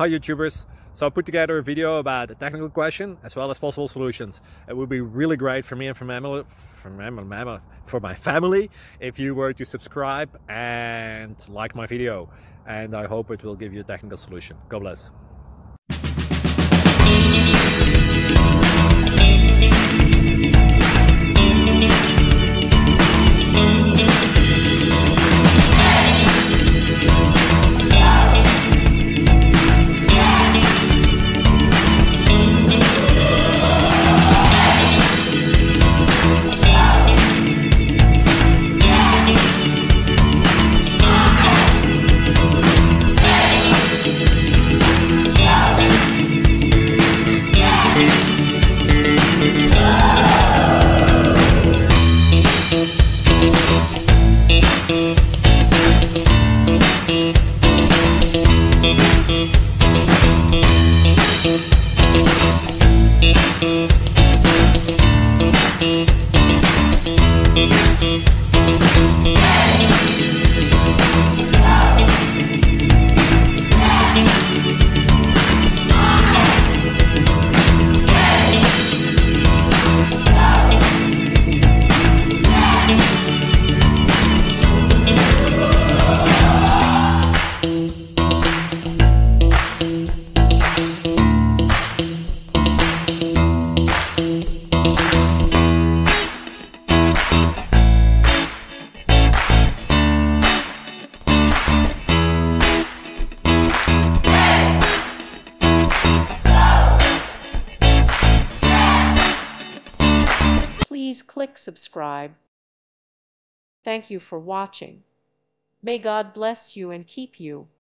Hi YouTubers! So I put together a video about a technical question as well as possible solutions. It would be really great for me and for my family if you were to subscribe and like my video, and I hope it will give you a technical solution. God bless. Please click subscribe. Thank you for watching. May God bless you and keep you.